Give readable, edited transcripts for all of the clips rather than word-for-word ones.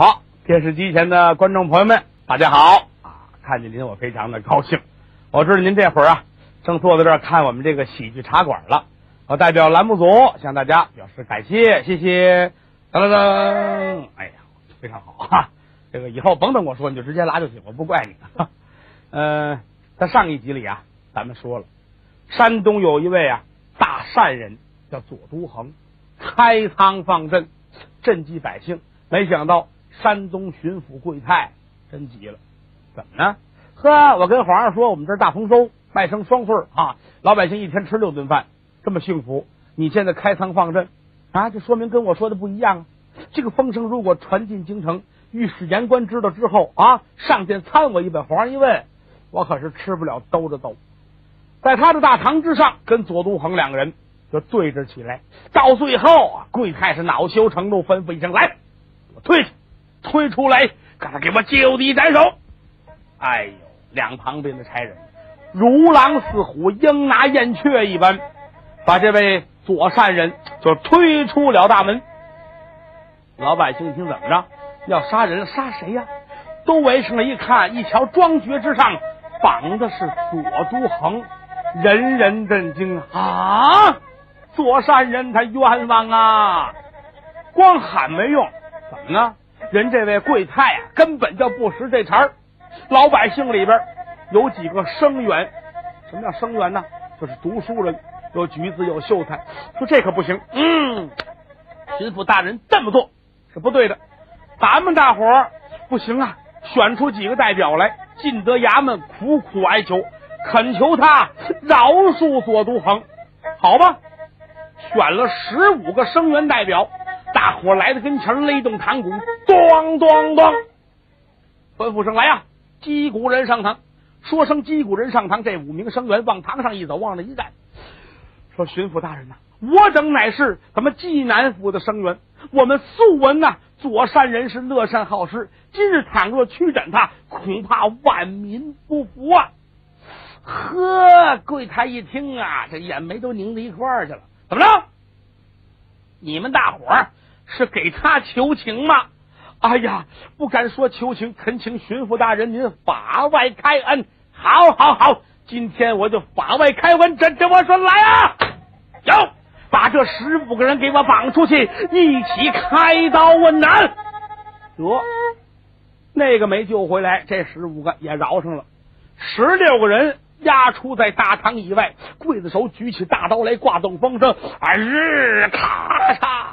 好，电视机前的观众朋友们，大家好啊！看见您我非常的高兴。我知道您这会儿啊，正坐在这儿看我们这个喜剧茶馆了。我代表栏目组向大家表示感谢，谢谢。噔噔噔，哎呀，非常好哈！这个以后甭等我说，你就直接拉就行，我不怪你。在上一集里啊，咱们说了，山东有一位啊大善人叫左都衡，开仓放赈，赈济百姓。没想到山东巡抚贵泰真急了，怎么呢？呵，我跟皇上说，我们这儿大丰收，麦生双穗啊，老百姓一天吃6顿饭，这么幸福。你现在开仓放赈啊，这说明跟我说的不一样啊。这个风声如果传进京城，御史言官知道之后啊，上殿参我一本，皇上一问，我可是吃不了兜着走。在他的大堂之上，跟左都衡两个人就对着起来。到最后啊，贵太是恼羞成怒，吩咐一声：“来，我推出来，赶快给我就地斩首！”哎呦，两旁边的差人如狼似虎，鹰拿燕雀一般，把这位左善人就推出了大门。老百姓一听怎么着，要杀人了？杀谁呀？都围上来一看，一瞧庄爵之上绑的是左都衡，人人震惊啊！左善人他冤枉啊！光喊没用，怎么呢？人这位贵太啊，根本就不识这茬儿。老百姓里边有几个生员，什么叫生员呢？就是读书人，有举子，有秀才。说这可不行，巡抚大人这么做是不对的，咱们大伙儿不行啊，选出几个代表来，进得衙门苦苦哀求，恳求他饶恕左都衡。好吧，选了15个生员代表，大伙来到跟前，勒动堂鼓，咚咚咚，吩咐声来呀，击鼓人上堂。说声击鼓人上堂，这5名生员往堂上一走，往那一站，说巡抚大人呐，我等乃是咱们济南府的生员，我们素闻呐，左善人是乐善好施，今日倘若驱斩他，恐怕万民不服啊！呵，贵太一听啊，这眼眉都拧到一块儿去了。怎么着？你们大伙儿是给他求情吗？哎呀，不敢说求情，恳请巡抚大人您法外开恩。好，今天我就法外开恩，这我说来啊！有，把这15个人给我绑出去，一起开刀问斩。得，那个没救回来，这15个也饶上了。16个人押出在大堂以外，刽子手举起大刀来，挂动风声，咔嚓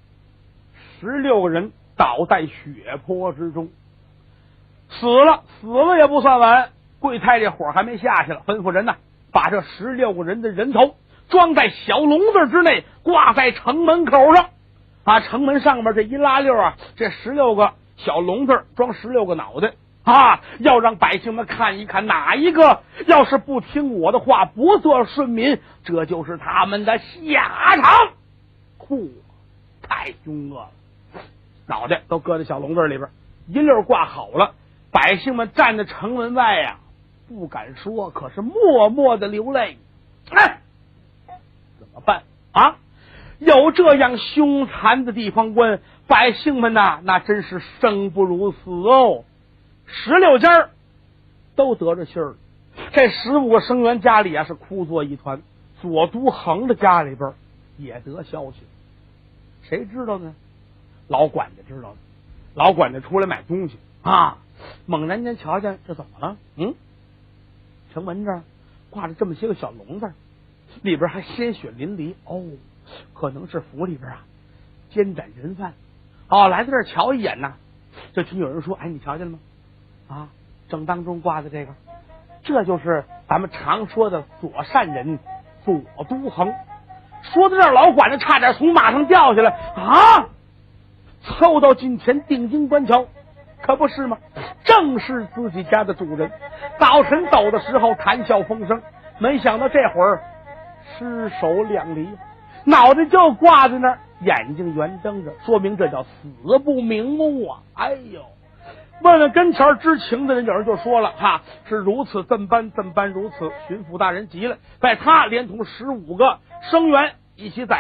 ，16个人倒在血泊之中，死了也不算完。贵太这火还没下去了，吩咐人呢，把这16个人的人头装在小笼子之内，挂在城门口上啊。城门上面这一拉溜啊，这16个小笼子装16个脑袋啊，要让百姓们看一看，哪一个要是不听我的话，不做顺民，这就是他们的下场。太凶恶了，脑袋都搁在小笼子里边，一溜挂好了。百姓们站在城门外呀，不敢说，可是默默的流泪。怎么办啊？有这样凶残的地方官，百姓们呐，那真是生不如死哦。16家都得着信儿了，这15个生员家里啊是哭作一团，左都衡的家里边也得消息。谁知道呢？老管家知道的。老管家出来买东西啊，猛然间瞧见这怎么了？城门这儿挂着这么些个小笼子，里边还鲜血淋漓。可能是府里边啊监斩人犯。来到这儿瞧一眼呐，这听有人说，你瞧见了吗？正当中挂的这个，这就是咱们常说的左善人左都衡。说到这儿，老管家差点从马上掉下来啊！凑到近前定睛观瞧，可不是吗？正是自己家的主人。早晨走的时候谈笑风生，没想到这会儿尸首两离，脑袋就挂在那儿，眼睛圆睁着，说明这叫死不瞑目啊！哎呦，问问跟前知情的人，有人就说了是如此这般如此。巡抚大人急了，在他连同15个生员一起宰了。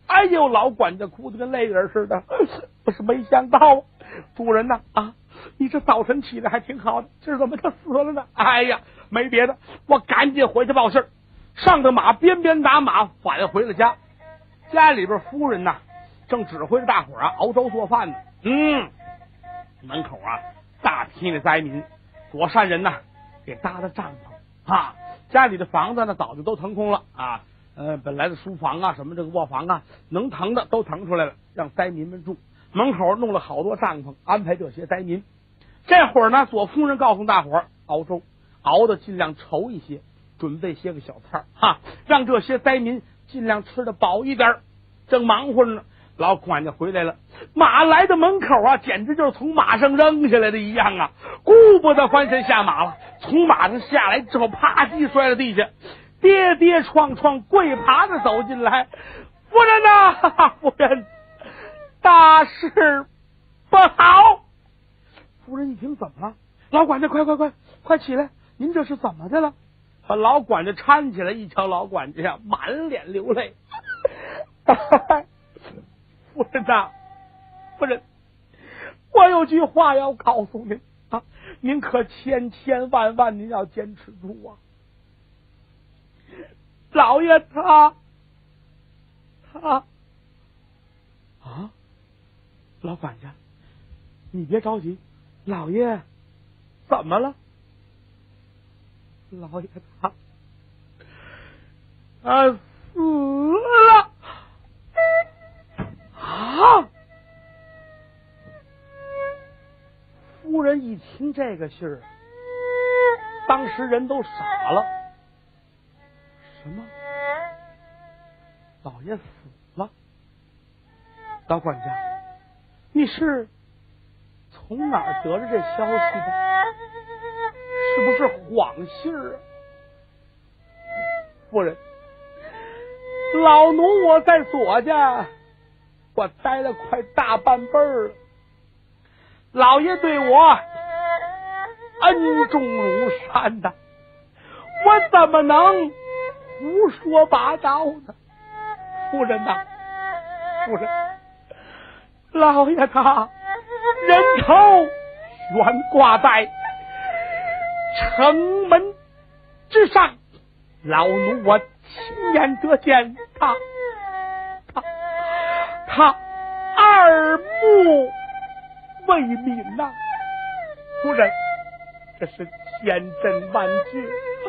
哎呦，老管家哭得跟泪人似的。我是没想到，主人呐你这早晨起来还挺好的，今儿怎么就死了呢？哎呀，没别的，我赶紧回去报信，上的马鞭鞭打马返回了家。家里边夫人呐正指挥着大伙熬粥做饭呢。门口大批的灾民，左善人呐给搭的帐篷家里的房子呢早就都腾空了本来的书房什么这个卧房能腾的都腾出来了，让灾民们住。门口弄了好多帐篷，安排这些灾民。这会儿呢，左夫人告诉大伙熬粥，熬的尽量稠一些，准备些个小菜让这些灾民尽量吃得饱一点。正忙活着呢，老管家回来了，马来到门口简直就是从马上扔下来的一样顾不得翻身下马了，从马上下来之后啪叽摔了地下，跌跌撞撞跪爬着走进来。夫人呐，夫人，大事不好！夫人一听，怎么了？老管家，快起来！您这是怎么的了？把老管家搀起来，一瞧老管家满脸流泪。夫人呐，夫人，我有句话要告诉您您可千千万万您要坚持住老爷他老管家，你别着急，老爷怎么了？老爷他死了夫人一听这个信儿，当时人都傻了。什么？老爷死了？老管家，你是从哪儿得知这消息的？是不是谎信儿夫人，老奴我在左家我待了快大半辈儿了，老爷对我恩重如山的，我怎么能胡说八道呢？夫人呐，夫人，老爷他人头悬挂在城门之上，老奴我亲眼得见他耳目为民呐，夫人，这是千真万确。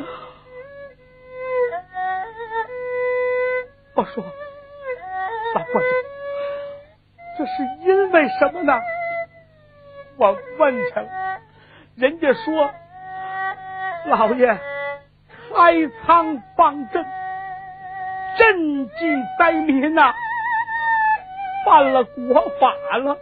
我说，老管家，这是因为什么呢？我问去了，人家说老爷开仓帮赈，赈济灾民呐，犯了国法了。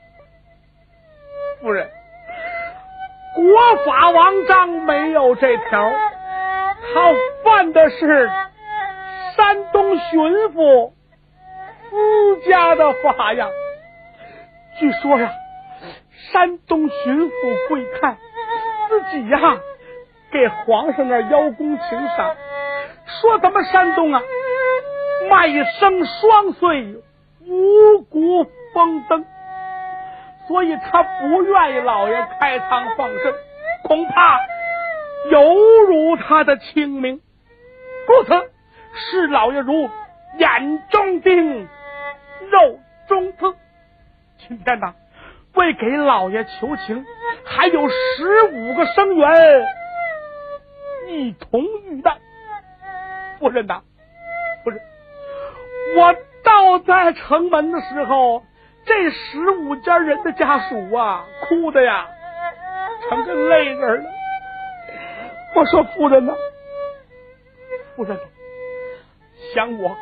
夫人，国法王章没有这条，他犯的是山东巡抚私家的法呀。据说山东巡抚贵看自己给皇上那邀功请赏，说咱们山东卖生双岁，五谷丰登，所以他不愿意老爷开仓放赈，恐怕有辱他的清明，故此视老爷如眼中钉，肉中刺。今天为给老爷求情，还有15个生员一同遇难。夫人呐，夫人，我到在城门的时候，这15家人的家属哭的成个泪人了。我说夫人呐，夫人，想我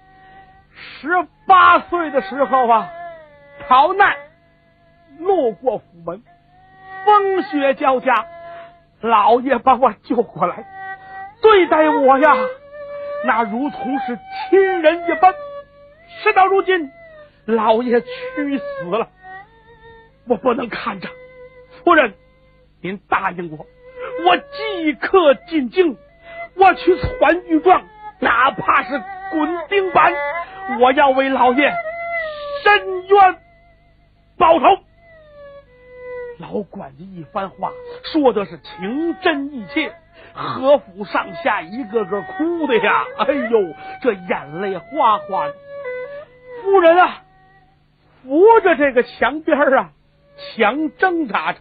18岁的时候逃难路过府门，风雪交加，老爷把我救过来，对待我那如同是亲人一般。事到如今，老爷屈死了，我不能看着。夫人，您答应我即刻进京，我去传御状，哪怕是滚钉板， 我要为老爷伸冤报仇。老管家一番话说的是情真意切，何府上下一个个哭的呀，哎呦，这眼泪哗哗的。夫人啊，扶着这个墙边啊，强挣扎着。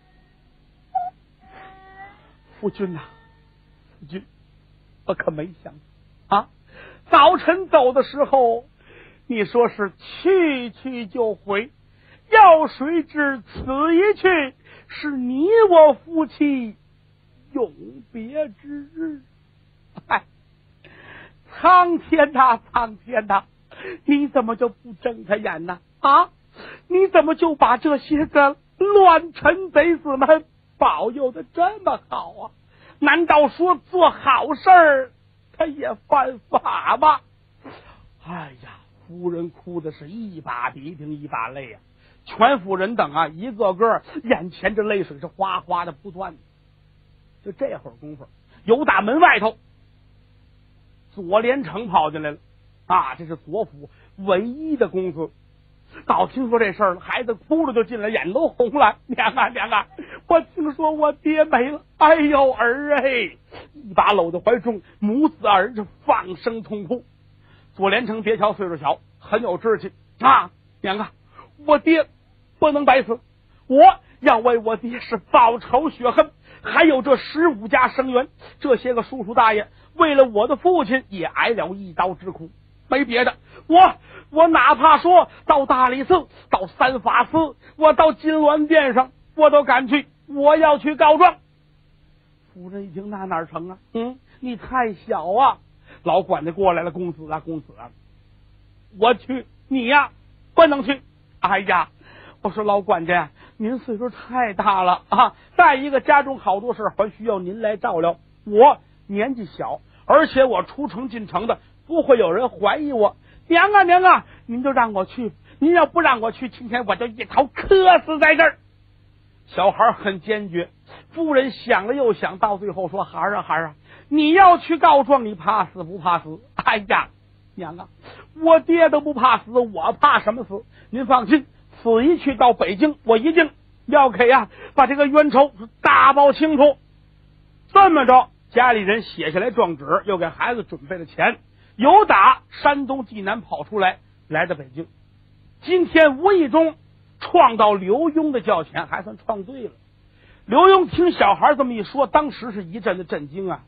夫君呐，夫君，我可没想啊，早晨走的时候，你说是去就回，要谁知此一去，是你我夫妻永别之日。哎，苍天呐，苍天呐，你怎么就不睁开眼呢？啊，你怎么就把这些个乱臣贼子们保佑的这么好啊？难道说做好事儿他也犯法吗？哎呀，夫人哭的是一把鼻涕一把泪啊，全府人等啊，一个个眼前这泪水是哗哗的不断。就这会儿功夫，有打门外头左连成跑进来了啊，这是左府唯一的公子。早听说这事儿了，孩子哭着就进来，眼都红了。娘啊娘啊，我听说我爹没了，哎呦儿哎，一把搂在怀中，母子二人是放声痛哭。左连成别瞧岁数小，很有志气啊，娘啊，我爹不能白死，我要为我爹是报仇雪恨，还有这15家生员，这些个叔叔大爷为了我的父亲也挨了一刀之苦，没别的，我哪怕说到大理寺，到三法司，我到金銮殿上，我都敢去，我要去告状。夫人一听，那哪成啊？你太小啊！老管家过来了，公子啊，公子啊，我去，你呀不能去。哎呀，我说老管家，您岁数太大了啊！再一个，家中好多事还需要您来照料，我年纪小，而且我出城进城的，不会有人怀疑我。娘啊娘啊，您就让我去，您要不让我去，今天我就一头磕死在这儿。小孩很坚决，夫人想了又想，到最后说：孩儿啊孩儿啊，你要去告状，你怕死不怕死？哎呀，娘啊，我爹都不怕死，我怕什么死？您放心，此一去到北京，我一定要给把这个冤仇大报清楚。这么着，家里人写下来状纸，又给孩子准备了钱，由打山东济南跑出来，来到北京。今天无意中撞到刘墉的轿前，还算撞对了。刘墉听小孩这么一说，当时是一阵的震惊啊，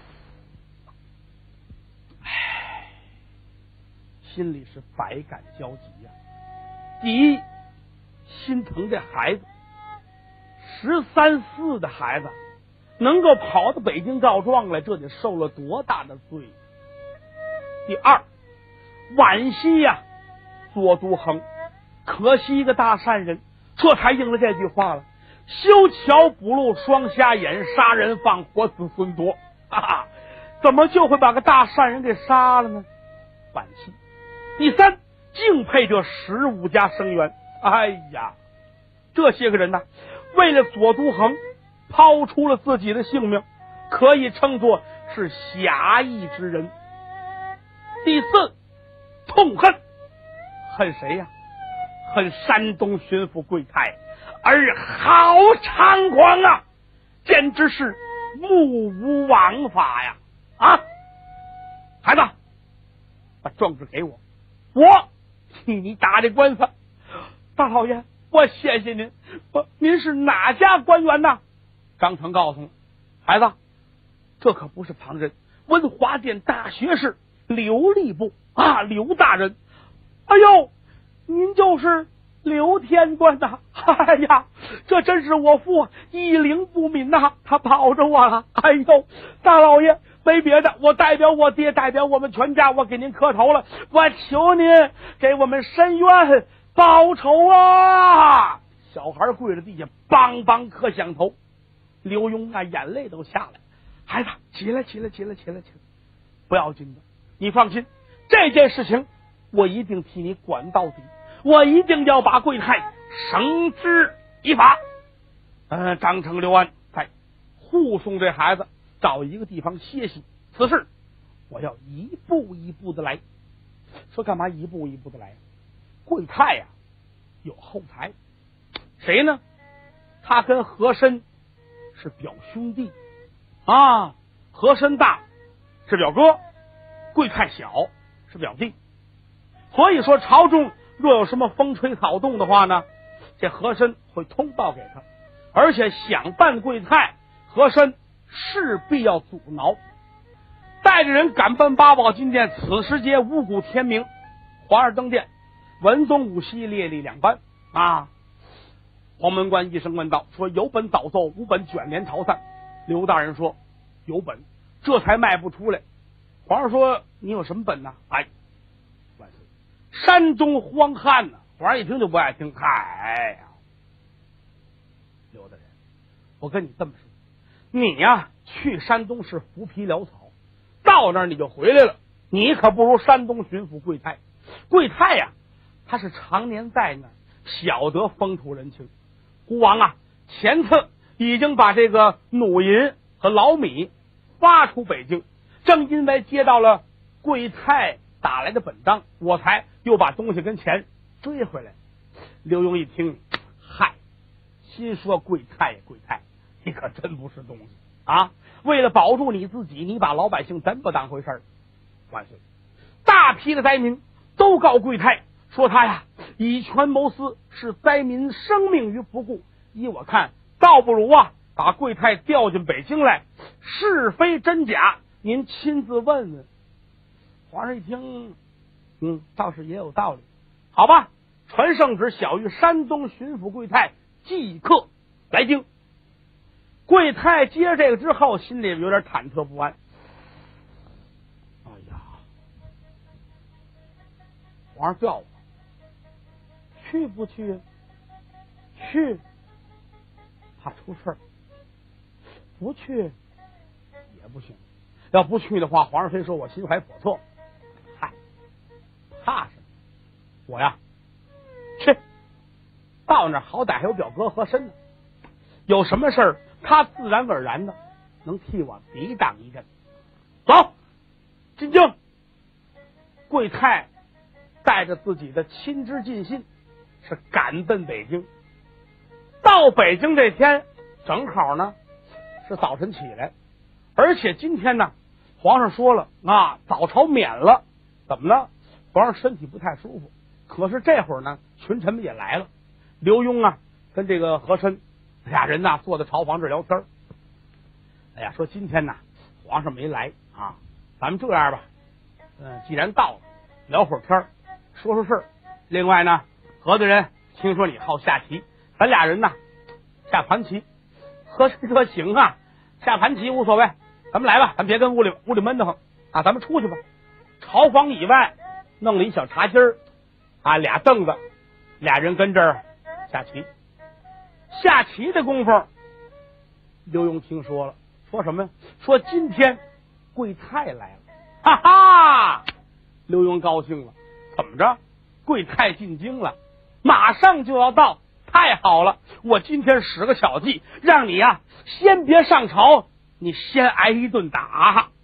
心里是百感交集啊。第一，心疼这孩子，13、14的孩子能够跑到北京告状来，这得受了多大的罪。第二，惋惜呀，左都衡，可惜一个大善人，这才应了这句话了：修桥补路双瞎眼，杀人放火子孙多。哈哈，怎么就会把个大善人给杀了呢？惋惜。第三，敬佩这15家生员。哎呀，这些个人呢，为了左都衡抛出了自己的性命，可以称作是侠义之人。第四，痛恨，恨谁呀？恨山东巡抚桂泰，而好猖狂啊，简直是目无王法呀！啊，孩子，把状纸给我，我替你打这官司。大老爷，我谢谢您。您是哪家官员呐？张成告诉我，孩子，这可不是旁人，文华殿大学士刘吏部啊，刘大人。哎呦，您就是刘天官呐！哎呀，这真是我父一灵不泯呐，他保着我了。哎呦，大老爷，没别的，我代表我爹，代表我们全家，我给您磕头了，我求您给我们伸冤报仇啊！小孩跪着地下，梆梆磕响头。刘墉啊，眼泪都下来。孩子，起来，不要紧的，你放心，这件事情我一定替你管到底，我一定要把桂泰绳之以法。张成、刘安在护送这孩子找一个地方歇息，此事我要一步一步的来。 说干嘛一步一步的来？贵太呀，有后台，谁呢？他跟和珅是表兄弟啊，和珅大是表哥，贵太小是表弟。所以说朝中若有什么风吹草动的话呢，这和珅会通报给他，而且想办贵太，和珅势必要阻挠。带着人赶奔八宝金殿，此时节五谷天明，皇上登殿，文宗武西列立两班啊。黄门官一声问道，说有本早奏，无本卷帘逃散。刘大人说有本，这才迈步出来。皇上说你有什么本呢？哎，万岁，山东荒旱呢。皇上一听就不爱听，嗨呀，刘大人，我跟你这么说，你呀去山东是浮皮潦草，到那儿你就回来了，你可不如山东巡抚贵太。贵太呀，他是常年在那儿，晓得风土人情。孤王啊，前次已经把这个弩银和老米发出北京，正因为接到了贵太打来的本章，我才又把东西跟钱追回来。刘墉一听，嗨，心说贵太呀贵太，你可真不是东西啊！为了保住你自己，你把老百姓真不当回事儿。万岁！大批的灾民都告贵太，说他呀以权谋私，视灾民生命于不顾。依我看，倒不如啊把贵太调进北京来，是非真假您亲自问问。皇上一听，倒是也有道理。好吧，传圣旨，小谕山东巡抚贵太即刻来京。贵太接着这个之后，心里有点忐忑不安。哎呀，皇上叫我去不去？去，怕出事儿；不去也不行。要不去的话，皇上非说我心怀叵测。嗨，怕什么？我呀，去到那儿好歹还有表哥和珅呢，有什么事儿他自然而然的能替我抵挡一阵。走，进京。贵太带着自己的亲知近信，是赶奔北京。到北京这天正好呢是早晨起来，而且今天呢皇上说了啊，早朝免了。怎么了？皇上身体不太舒服。可是这会儿呢群臣们也来了，刘墉啊跟这个和珅俩人呢坐在朝房这聊天。哎呀，说今天呢皇上没来啊，咱们这样吧，既然到了，聊会儿天，说说事儿。另外呢，何大人听说你好下棋，咱俩人呢下盘棋。和珅说行啊，下盘棋无所谓，咱们来吧，咱别跟屋里闷得慌啊，咱们出去吧。朝房以外弄了一小茶几儿啊，俩凳子，俩人跟这儿下棋。下棋的功夫，刘墉听说了，说什么呀？说今天贵太来了。哈哈，刘墉高兴了，怎么着？贵太进京了，马上就要到，太好了！我今天使个小计，让你呀先别上朝，你先挨一顿打。